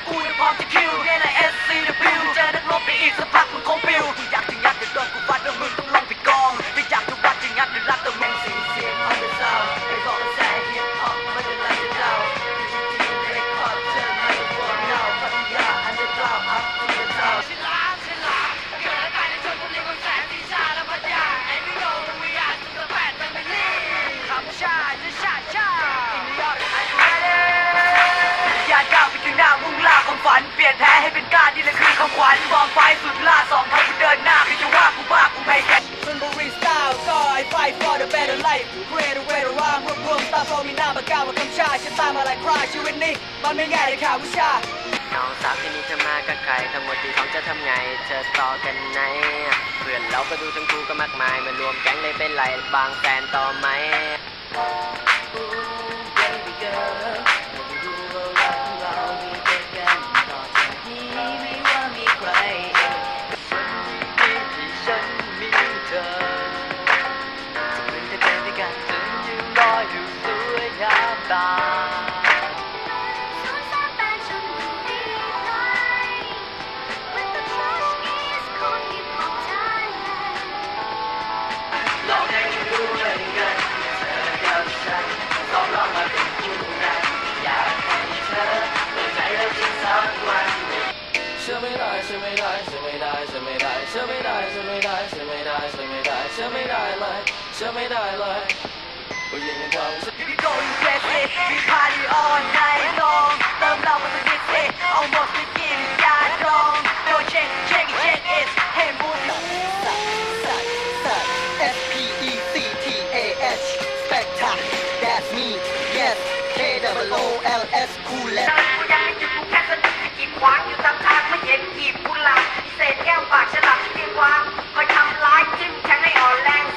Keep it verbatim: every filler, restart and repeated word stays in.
กูยังพร้อมจะคิวเรียนใน เอส ซี ดับเบิลยู เจอนักรบในอีกสักพักมึงคงปิวอยากจะยัดจะโดนกูฟัดแล้วมึงต้องลงไปกองถ้าอยากจะวัดจะงัดหรือรับตัวแม่งสิงเสียงอันเดอร์ซาวด์ไอ้บอกว่าแซ่ฮิปฮอปมันจะไล่จะเดาจริงๆเด็กคอร์เจอร์ไม่ฟอร์นาวพัทยาอันเดอร์กราวด์อัพทูเดอะทาวน์ฉลาดฉลาดเกิดและตายในชนบุรีของแสนสีชาและพัทยาไอ้พี่โยมันมีอาสุดแปดมันไม่รีคำชาจะชาชาอินเดียไอ้กูได้อยากก้าวไปถึงหน้ามุ่งล่าความฝันเปลี่ยนแพ้ให้เป็นการนี่แหละคือคำขวัญวางไฟสุดล่าสองเท้ากูเดินหน้าคือจะว่ากูบ้ากูไม่แค่ชลบุรีสไตล์ก็ไอ้ fight for the better life create a way to rhyme รวบรวมตาโฟมีหน้ามาก้าวมาคำชาฉันตามอะไรคราชีวิตนี้มันไม่ง่ายเลยค่ะวิชาน้องสาวที่นี่เธอมากับใครทั้งหมดที่ท้องจะทำไงเธอต่อกันไหนเพื่อนเราก็ดูทั้งคู่ก็มากมายมารวมแก๊งเลยเป็นไรบางแฟนต่อไหมเชื่อไม่ได้เชื่อไม่ได้เชื่อไม่ได้เชื่อไม่ได้เชื่อไม่ได้เชื่อไม่ได้เชื่อไม่ได้เชื่อไม่ได้เชื่อไม่ได้เลยเชื่อไม่ได้เลยผู้หญิงในความรู้สึกที่โดนเกสต์มีพาร์ตี้ออนไนท์ลองเติมเรามาสักนิดสิเอาหมดไปกินยาดองโดนเช็คเช็คเช็คเอสเฮมบูสัตสัตสัตสัต S P E C T A H Spectac That's me Yes K W O L S Coolestกูยังไม่หยุดกูแค่สะดุดกีดขวางอยู่ตามทางไม่เห็นกีบกุหลาบเศษแก้วปากฉลาดที่เพียงวางคอยทำร้ายจิ้มแทงให้อ่อนแรง